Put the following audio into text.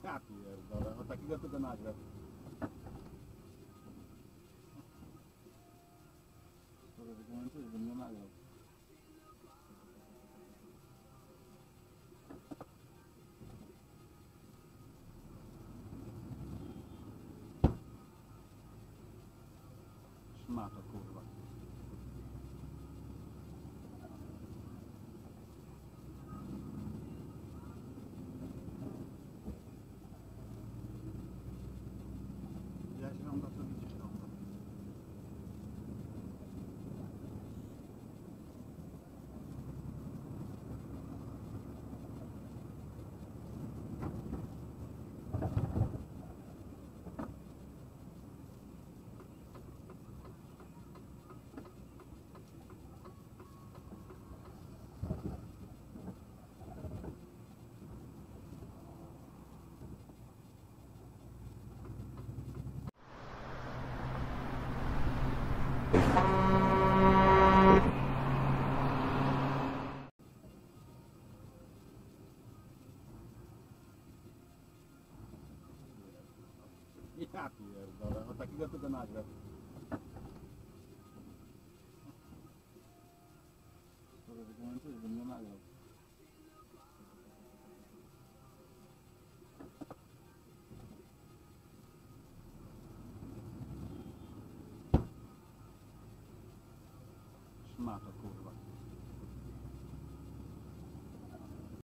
Ja pierdolę, o takiego tylko nagrał. Skoro wykomentujesz, bym nie nagrał. Szmato, kurwa. Ja się mam to widzieć. Ja pierdolę, o takiego tylko nagrał. Skoro wykomentujesz, bym nie nagrał. Szmato, kurwa.